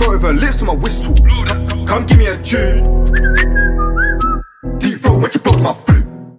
throat with her lips to my whistle. Come give me a tune.